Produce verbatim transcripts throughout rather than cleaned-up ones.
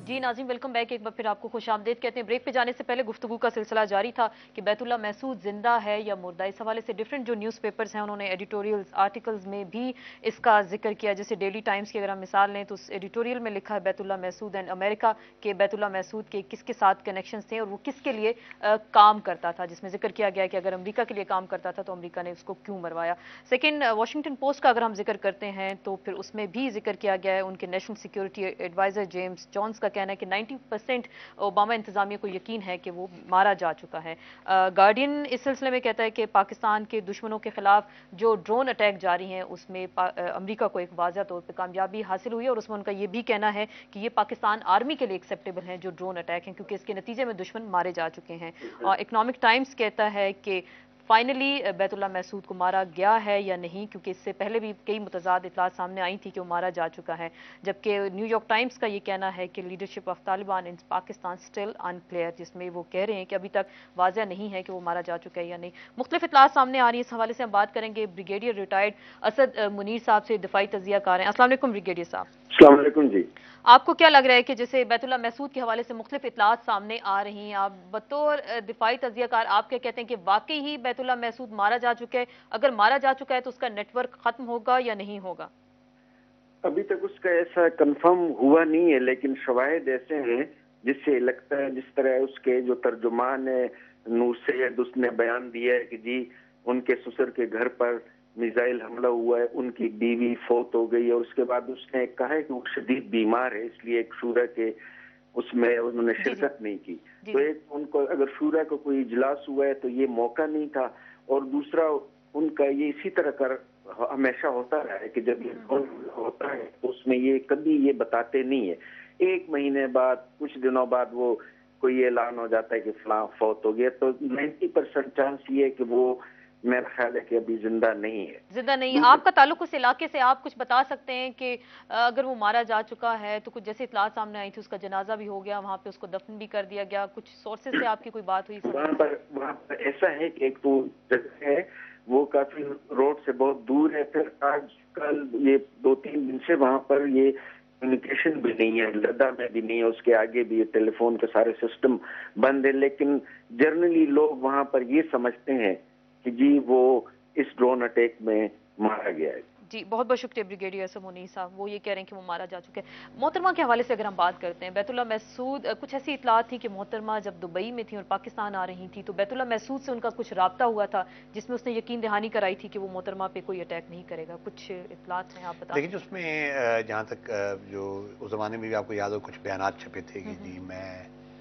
जी नाज़रीन, welcome back. एक बार फिर आपको खुश आमदेद कहते हैं। ब्रेक पे जाने से पहले गुफ्तगू का सिलसिला जारी था कि बैतुल्ला महसूद जिंदा है या मुर्दा। इस हवाले से डिफरेंट जो न्यूज़पेपर्स हैं उन्होंने एडिटोरियल्स आर्टिकल्स में भी इसका जिक्र किया। जैसे डेली टाइम्स की अगर हम मिसाल लें तो उस एडिटोरियल में लिखा है बैतुल्ला महसूद एंड अमेरिका के बैतुल्ला महसूद के किसके साथ कनेक्शन थे और वो किसके लिए आ, काम करता था, जिसमें जिक्र किया गया कि अगर अमरीका के लिए काम करता था तो अमरीका ने उसको क्यों मरवाया। सेकेंड, वाशिंगटन पोस्ट का अगर हम जिक्र करते हैं तो फिर उसमें भी जिक्र किया गया है उनके national security advisor James Jones का कहना है कि नाइन्टी परसेंट ओबामा इंतजामिया को यकीन है कि वो मारा जा चुका है। गार्डियन इस सिलसिले में कहता है कि पाकिस्तान के दुश्मनों के खिलाफ जो ड्रोन अटैक जारी हैं उसमें अमरीका को एक वाज़ह तौर पर कामयाबी हासिल हुई है और उसमें उनका ये भी कहना है कि ये पाकिस्तान आर्मी के लिए एक्सेप्टेबल हैं जो ड्रोन अटैक हैं, क्योंकि इसके नतीजे में दुश्मन मारे जा चुके हैं। और इकोनॉमिक टाइम्स कहता है कि फाइनली बैतुल्ला महसूद को मारा गया है या नहीं, क्योंकि इससे पहले भी कई मुतज़ाद इतलात सामने आई थी कि वो मारा जा चुका है, जबकि न्यूयॉर्क टाइम्स का ये कहना है कि leadership of Taliban in Pakistan still unclear, जिसमें वो कह रहे हैं कि अभी तक वाज़ह नहीं है कि वो मारा जा चुका है या नहीं। मुख्तलिफ इतलात सामने आ रही है। इस हवाले से हम बात करेंगे ब्रिगेडियर रिटायर्ड असद मुनीर साहब से, दिफाई तजिया कार हैं। अस्सलाम वालेकुम ब्रिगेडियर साहब। अस्सलाम वालेकुम जी। आपको क्या लग रहा है कि जैसे बैतुल्ला महसूद के हवाले से मुख्तलिफ इतलात सामने आ रही हैं, आप बतौर दिफाई तजियाकार आप क्या कहते हैं कि वाकई ही बैतुल्ला महसूद मारा जा चुका है? अगर मारा जा चुका है तो उसका नेटवर्क खत्म होगा या नहीं होगा? अभी तक उसका ऐसा कंफर्म हुआ नहीं है, लेकिन शवाहिद ऐसे हैं जिससे लगता है, जिस तरह उसके जो तर्जुमान है नूर सैयद, उसने बयान दिया है कि जी उनके ससुर के घर पर मिसाइल हमला हुआ है, उनकी बीवी फौत हो गई है, और उसके बाद उसने कहा है कि वो शदीद बीमार है, इसलिए एक शूरा के उसमें उन्होंने शिरकत नहीं की। तो एक उनको अगर शूरा को कोई इजलास हुआ है तो ये मौका नहीं था, और दूसरा उनका ये इसी तरह कर हमेशा होता रहा है कि जब ये होता है तो उसमें ये कभी ये बताते नहीं है। एक महीने बाद, कुछ दिनों बाद वो कोई ऐलान हो जाता है कि फलां फौत हो गया, तो नाइन्टी परसेंट चांस ये है कि वो मेरा ख्याल है कि अभी जिंदा नहीं है। जिंदा नहीं है। आपका ताल्लुक उस इलाके से, आप कुछ बता सकते हैं कि अगर वो मारा जा चुका है तो कुछ जैसे इतलात सामने आई थी उसका जनाजा भी हो गया, वहाँ पे उसको दफन भी कर दिया गया, कुछ सोर्सेज से आपकी कोई बात हुई? वहाँ पर वहाँ पर ऐसा है कि एक तो जगह है वो काफी रोड से बहुत दूर है, फिर आज कल ये दो तीन दिन से वहाँ पर ये कम्युनिकेशन भी नहीं है, लद्दा में भी नहीं है, उसके आगे भी टेलीफोन के सारे सिस्टम बंद है। लेकिन जनरली लोग वहाँ पर ये समझते हैं कि जी वो इस ड्रोन अटैक में मारा गया है। जी बहुत बहुत शुक्रिया ब्रिगेडियर असद मुनीर साहब, वो ये कह रहे हैं कि वो मारा जा चुका है। मोहतरमा के हवाले से अगर हम बात करते हैं, बैतुल्ला महसूद, कुछ ऐसी इतलात थी कि मोहतरमा जब दुबई में थी और पाकिस्तान आ रही थी तो बैतुल्ला महसूद से उनका कुछ राब्ता हुआ था जिसमें उसने यकीन दहानी कराई थी कि वो मोहतरमा पे कोई अटैक नहीं करेगा। कुछ इतलात हैं, आप बता। लेकिन उसमें जहाँ तक जो उस जमाने में भी आपको याद हो कुछ बयान छपे थे कि जी मैं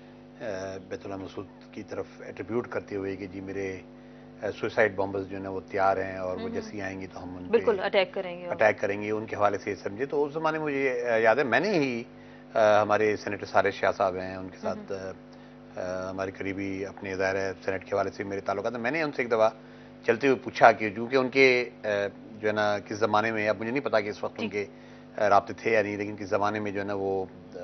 बैतुल्ला महसूद की तरफ एट्रीब्यूट करते हुए कि जी मेरे सुसाइड बॉम्बर्स जो है वो तैयार हैं और वो जैसी आएंगी तो हम उन बिल्कुल अटैक करेंगे अटैक करेंगे उनके हवाले से समझे। तो उस ज़माने में मुझे याद है मैंने ही आ, हमारे सेनेटर सारे शाह साहब हैं, उनके साथ आ, हमारे करीबी अपने ज़ाहिर है सेनेट के हवाले से मेरे ताल्लुकात हैं। मैंने उनसे एक दफ़ा चलते हुए पूछा कि क्योंकि उनके जो है ना किस ज़माने में, अब मुझे नहीं पता कि इस वक्त उनके राब्ते थे या नहीं, लेकिन किस ज़माने में जो है ना वो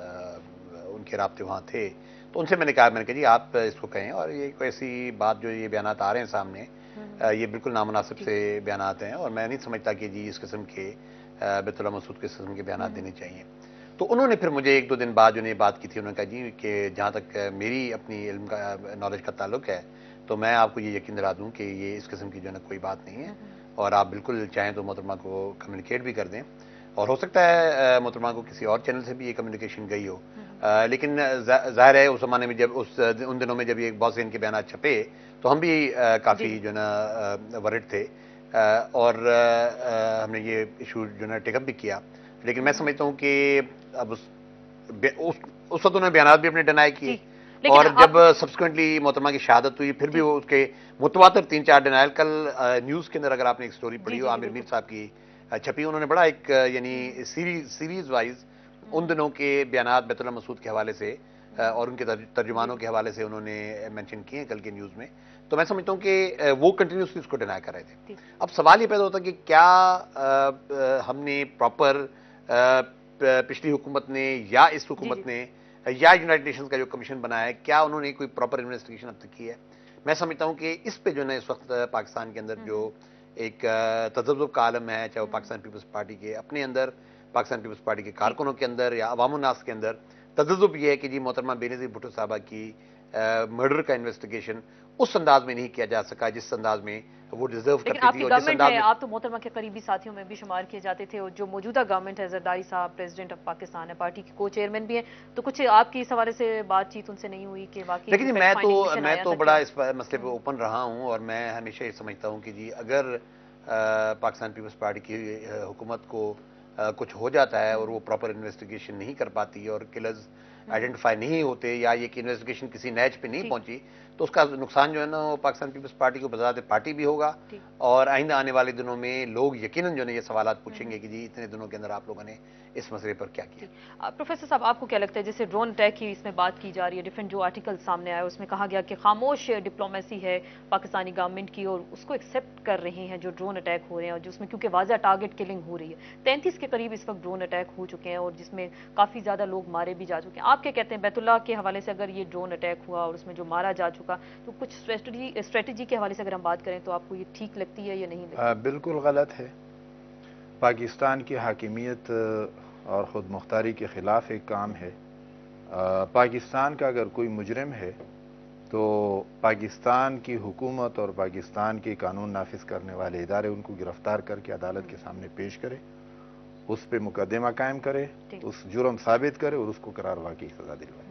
उनके राब्ते वहाँ थे। तो उनसे मैंने कहा, मैंने कहा जी आप इसको कहें, और ये कोई ऐसी बात जो ये बयानात आ रहे हैं सामने, ये बिल्कुल नामुनासिब से बयानात हैं और मैं नहीं समझता कि जी इस किस्म के बैतुल्ला महसूद के किस्म के बयानात देने चाहिए। तो उन्होंने फिर मुझे एक दो दिन बाद जो ने बात की थी, उन्होंने कहा जी कि जहाँ तक मेरी अपनी इल्म का नॉलेज का ताल्लुक है तो मैं आपको ये यकीन दिला दूँ कि ये इस किस्म की जो है ना कोई बात नहीं है, और आप बिल्कुल चाहें तो मोहतरमा को कम्युनिकेट भी कर दें, और हो सकता है मोहतरमा को किसी और चैनल से भी ये कम्युनिकेशन गई हो। आ, लेकिन जाहिर है उस जमाने में जब उस उन दिनों में जब ये बहुत से इनके बयान छपे तो हम भी आ, काफ़ी जो ना वरिड थे आ, और आ, हमने ये इशू जो ना टेकअप भी किया। लेकिन मैं समझता हूँ कि अब उस उस, उस वक्त उन्होंने बयान भी अपने डिनाई किए, और जब सब्सिक्वेंटली मोहतरमा की शहादत हुई फिर भी वो उसके मुतवातर तीन चार डिनाइल। कल न्यूज़ के अंदर अगर आपने एक स्टोरी पढ़ी हो आमिर मीर साहब की छपी, उन्होंने बड़ा एक यानी सीरीज सीरीज वाइज उन दिनों के बयानात बैतुल्ला महसूद के हवाले से और उनके तर्जुमानों के हवाले से उन्होंने मेंशन किए हैं कल के न्यूज़ में। तो मैं समझता हूँ कि वो कंटिन्यूसली उसको डिनाई कर रहे थे। अब सवाल ये पैदा होता है कि क्या आ, हमने प्रॉपर पिछली हुकूमत ने या इस हुकूमत ने या यूनाइटेड नेशंस का जो कमीशन बनाया है, क्या उन्होंने कोई प्रॉपर इन्वेस्टिगेशन अब तक की है? मैं समझता हूँ कि इस पे जो है इस वक्त पाकिस्तान के अंदर जो एक तजब्जुब का आलम है, चाहे वो पाकिस्तान पीपल्स पार्टी के अपने अंदर, पाकिस्तान पीपल्स पार्टी के कारकुनों के अंदर या अवाम नास के अंदर, تجزب یہ ہے کہ جی محترمہ بینظیر بھٹو صاحبہ کی مرڈر کا انویسٹیگیشن اس انداز میں نہیں کیا جا سکا جس انداز میں وہ ڈیزرو لیکن کرتی آپ تھی، کی اور جس گورنمنٹ انداز ہے، میں آپ تو محترمہ کے قریبی ساتھیوں میں بھی شمار کیے جاتے تھے، اور جو موجودہ گورنمنٹ ہے زرداری صاحب پریزیڈنٹ آف پاکستان ہے، پارٹی کے کو چیئرمین بھی ہیں، تو کچھ آپ کی اس حوالے سے بات چیت ان سے نہیں ہوئی کہ واقعی لیکن میں تو میں تو بڑا اس اس مسئلے پہ اوپن رہا ہوں، اور میں ہمیشہ یہ سمجھتا ہوں کہ جی اگر پاکستان پیپلز پارٹی کی حکومت کو کچھ ہو جاتا ہے اور وہ پراپر انویسٹیگیشن نہیں کر پاتی اور کلرز آئیڈینٹیفائی نہیں ہوتے، یا یہ کہ انویسٹیگیشن کسی نیچ پہ نہیں پہنچی، تو اس کا نقصان جو ہے نا وہ پاکستان پیپلز پارٹی کو بذات پارٹی بھی ہوگا، اور آئندہ آنے والے دنوں میں لوگ یقیناً جو ہے یہ سوالات پوچھیں گے کہ جی اتنے دنوں کے اندر آپ لوگوں نے اس مسئلے پر کیا کیا۔ پروفیسر صاحب، آپ کو کیا لگتا ہے جیسے ڈرون اٹیک کی اس میں بات کی جا رہی ہے، ڈیفرنٹ جو آرٹیکل سامنے آیا اس میں کہا گیا کہ خاموش ڈپلومیسی ہے پاکستانی گورنمنٹ کی، اور اس کو ایکسیپٹ کر رہے ہیں جو ڈرون اٹیک ہو رہے ہیں، اور جس میں کیونکہ واضح ٹارگٹ کلنگ ہو رہی ہے، تینتیس کے قریب اس وقت ڈرون اٹیک ہو چکے ہیں اور جس میں کافی زیادہ لوگ مارے بھی جا چکے ہیں۔ آپ کیا کہتے ہیں بیت اللہ کے حوالے سے، اگر یہ ڈرون اٹیک ہوا اور اس میں جو مارا جا چکا، تو کچھ اسٹریٹجی اسٹریٹجی کے حوالے سے اگر ہم بات کریں تو آپ کو یہ ٹھیک لگتی ہے یا نہیں لگتی؟ بالکل غلط ہے۔ پاکستان کی حاکمیت اور خود مختاری کے خلاف ایک کام ہے۔ پاکستان کا اگر کوئی مجرم ہے تو پاکستان کی حکومت اور پاکستان کے قانون نافذ کرنے والے ادارے ان کو گرفتار کر کے عدالت کے سامنے پیش کرے، اس پہ مقدمہ قائم کرے، اس جرم ثابت کرے اور اس کو قرار واقعی سزا دلوائے۔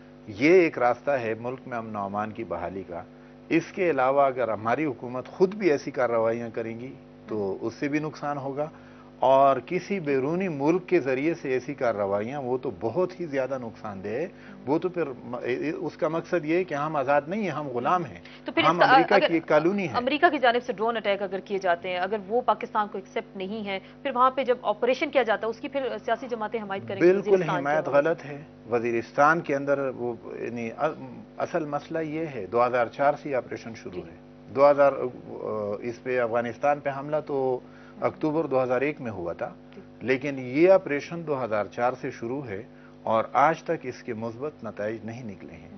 یہ ایک راستہ ہے ملک میں امن و امان کی بحالی کا۔ اس کے علاوہ اگر ہماری حکومت خود بھی ایسی کارروائیاں کریں گی تو اس سے بھی نقصان ہوگا، اور کسی بیرونی ملک کے ذریعے سے ایسی کارروائیاں وہ تو بہت ہی زیادہ نقصان دہ ہے۔ وہ تو پھر اس کا مقصد یہ ہے کہ ہم آزاد نہیں ہیں، ہم غلام ہیں، ہم امریکہ کی ایک کالونی ہیں۔ امریکہ کی جانب سے ڈرون اٹیک اگر کیے جاتے ہیں، اگر وہ پاکستان کو ایکسیپٹ نہیں ہے، پھر وہاں پہ جب آپریشن کیا جاتا ہے اس کی پھر سیاسی جماعتیں حمایت کریں گی؟ بالکل حمایت غلط ہے۔ وزیرستان کے اندر وہ یعنی اصل مسئلہ یہ ہے، دو ہزار چار سے آپریشن شروع ہے۔ دو ہزار اس پہ افغانستان پہ حملہ تو اکتوبر دو ہزار ایک میں ہوا تھا، لیکن یہ آپریشن دو ہزار چار سے شروع ہے اور آج تک اس کے مثبت نتائج نہیں نکلے ہیں۔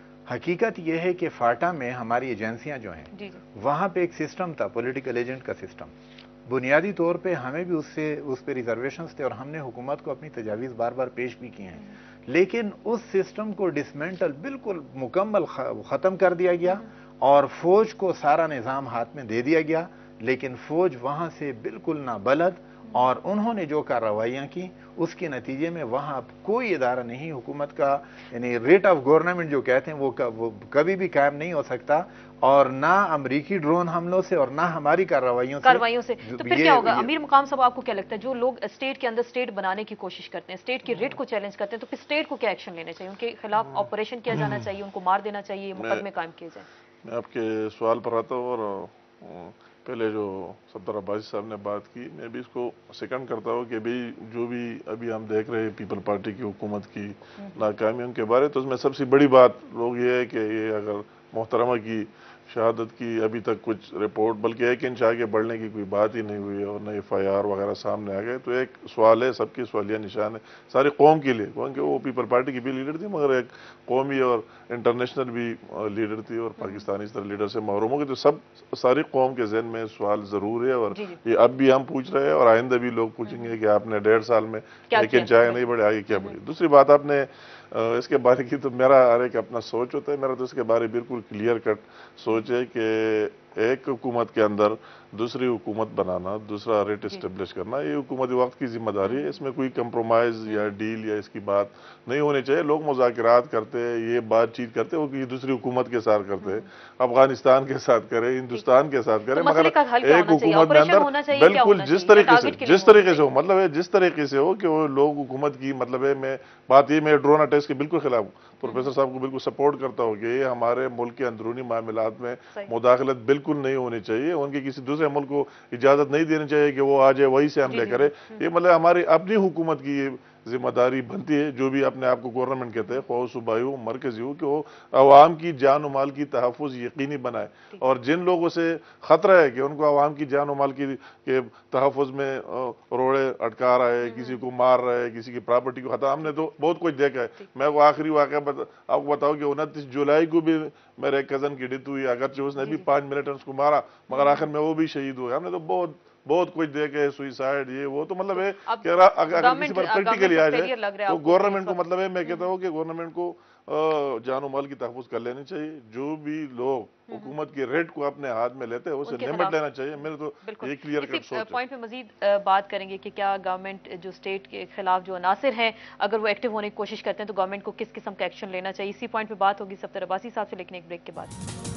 حقیقت یہ ہے کہ فاٹا میں ہماری ایجنسیاں جو ہیں وہاں پہ ایک سسٹم تھا، پولیٹیکل ایجنٹ کا سسٹم۔ بنیادی طور پہ ہمیں بھی اس سے اس پہ ریزرویشنز تھے اور ہم نے حکومت کو اپنی تجاویز بار بار پیش بھی کی ہیں، لیکن اس سسٹم کو ڈسمینٹل بالکل مکمل ختم کر دیا گیا اور فوج کو سارا نظام ہاتھ میں دے دیا گیا، لیکن فوج وہاں سے بالکل نہ بلد، اور انہوں نے جو کارروائیاں کی اس کے نتیجے میں وہاں کوئی ادارہ نہیں حکومت کا، یعنی ریٹ آف گورنمنٹ جو کہتے ہیں وہ کبھی بھی قائم نہیں ہو سکتا، اور نہ امریکی ڈرون حملوں سے اور نہ ہماری کارروائیوں سے کارروائیوں سے تو پھر کیا ہوگا؟ امیر مقام صاحب، آپ کو کیا لگتا ہے جو لوگ اسٹیٹ کے اندر اسٹیٹ بنانے کی کوشش کرتے ہیں، اسٹیٹ کی ریٹ کو چیلنج کرتے ہیں، تو پھر اسٹیٹ کو کیا ایکشن لینے چاہیے؟ ان کے خلاف آپریشن کیا جانا چاہیے، ان کو مار دینا چاہیے، مقدمے قائم کیے جائیں؟ میں آپ کے سوال پر آتا ہوں، اور پہلے جو صفدر عباسی صاحب نے بات کی، میں بھی اس کو سیکنڈ کرتا ہوں کہ بھی جو بھی ابھی ہم دیکھ رہے ہیں پیپل پارٹی کی حکومت کی ناکامیوں کے بارے، تو اس میں سب سے بڑی بات لوگ یہ ہے کہ یہ اگر محترمہ کی شہادت کی ابھی تک کچھ رپورٹ بلکہ ایک انچ آگے بڑھنے کی کوئی بات ہی نہیں ہوئی اور نہ ایف آئی آر وغیرہ سامنے آ گئے، تو ایک سوال ہے، سب کی سوالیہ نشان ہے ساری قوم کے لیے، کیونکہ وہ پیپل پارٹی کی بھی لیڈر تھی مگر ایک قومی اور انٹرنیشنل بھی لیڈر تھی، اور پاکستانی اس طرح لیڈر سے محروم ہو گئی، تو سب ساری قوم کے ذہن میں سوال ضرور ہے، اور یہ اب بھی ہم پوچھ رہے ہیں اور آئندہ بھی لوگ پوچھیں گے کہ آپ نے ڈیڑھ سال میں ایک انچ آگے نہیں بڑھے، آگے کیا بڑھی۔ دوسری بات آپ نے اس کے بارے کی تو میرا ہر ایک اپنا سوچ ہوتا ہے، میرا تو اس کے بارے بالکل کلیئر کٹ سوچ ہے کہ ایک حکومت کے اندر دوسری حکومت بنانا، دوسرا ریٹ اسٹیبلش کرنا، یہ حکومتی وقت کی ذمہ داری ہے، اس میں کوئی کمپرومائز یا ڈیل یا اس کی بات نہیں ہونی چاہیے۔ لوگ مذاکرات کرتے ہیں، یہ بات چیت کرتے ہیں، وہ کسی دوسری حکومت کے ساتھ کرتے ہیں، افغانستان کے ساتھ کرے، ہندوستان کے ساتھ کرے، مگر ایک حکومت میں اندر بالکل جس طریقے سے جس طریقے سے ہو مطلب ہے جس طریقے سے ہو کہ وہ لوگ حکومت کی مطلب ہے میں بات یہ میں ڈرون اٹیک کے بالکل خلاف ہوں، پروفیسر صاحب کو بالکل سپورٹ کرتا ہوں کہ یہ ہمارے ملک کے اندرونی معاملات میں مداخلت بالکل نہیں ہونی چاہیے، ان کے کسی دوسرے ملک کو اجازت نہیں دینی چاہیے کہ وہ آ جائے وہی سے حملے کرے، یہ مطلب ہماری اپنی حکومت کی یہ ذمہ داری بنتی ہے، جو بھی اپنے آپ کو گورنمنٹ کہتے ہیں، خواہ صوبائی ہو مرکزی ہو، کہ وہ عوام کی جان و مال کی تحفظ یقینی بنائے، اور جن لوگوں سے خطرہ ہے کہ ان کو عوام کی جان و مال کی کے تحفظ میں روڑے اٹکا رہا ہے، کسی کو مار رہا ہے، کسی کی پراپرٹی کو خطرہ، ہم نے تو بہت کچھ دیکھا ہے۔ میں وہ آخری واقعہ آپ کو بتاؤں کہ انتیس جولائی کو بھی میرے کزن کی ڈیتھ ہوئی، اگرچہ اس نے بھی پانچ منٹ اس کو مارا مگر آخر میں وہ بھی شہید ہوئے۔ ہم نے تو بہت بہت کچھ دے کے سوئسائڈ یہ وہ تو مطلب ہے اب کہ اگر اگر گورنمنٹ- کسی پر گورنمنٹ پریکٹیکلی کو آ failure جائے لگ رہا ہے تو آپ کو گورنمنٹ کو اس وقت؟ مطلب ہے میں کہتا ہوں کہ گورنمنٹ کو جان و مال کی تحفظ کر لینی چاہیے. جو بھی لوگ حکومت کے ریٹ کو اپنے ہاتھ میں لیتے ہیں اسے ان کے نمٹ خلاف- لینا چاہیے. میرے تو بالکل یہ کلیئر کٹ اسی سوچ ہے. پوائنٹ پہ مزید بات کریں گے کہ کیا گورنمنٹ جو اسٹیٹ کے خلاف جو عناصر ہیں اگر وہ ایکٹیو ہونے کی کوشش کرتے ہیں تو گورنمنٹ کو کس قسم کا ایکشن لینا چاہیے. اسی پوائنٹ پہ بات ہوگی صفدر عباسی صاحب سے لیکن ایک بریک کے بعد.